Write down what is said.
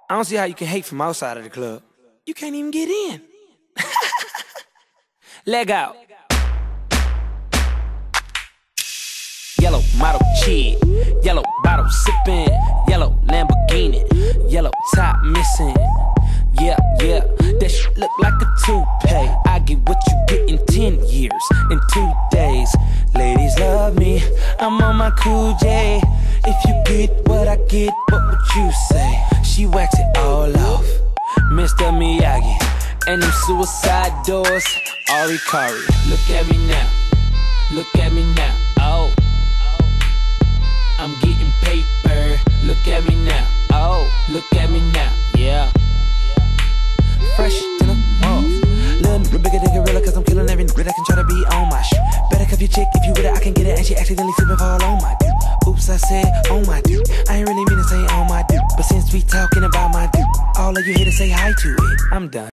I don't see how you can hate from outside of the club. You can't even get in. Leg out. Yellow model chick, yellow bottle sipping, yellow Lamborghini, yellow top missing. Yeah, yeah, that shit look like a toupee. I get what you get in 10 years, in 2 days. Ladies love me, I'm on my cool J. If you get what I get, what would you say? She wax it all off, Mr. Miyagi. And them suicide doors, Ari Kari. Look at me now, look at me now, oh. I'm getting paper, look at me now, oh. Look at me now, yeah. Fresh to the off. Little nigga bigger than gorilla, cause I'm killing every nigga that can try to be on my shit. Better cuff your chick if you with it, I can get it. And she accidentally slip and fall on my dude. Oops, I said on my dude. I ain't really mean to say on my dude, but since we talking about my dude, all of you here to say hi to it, I'm done.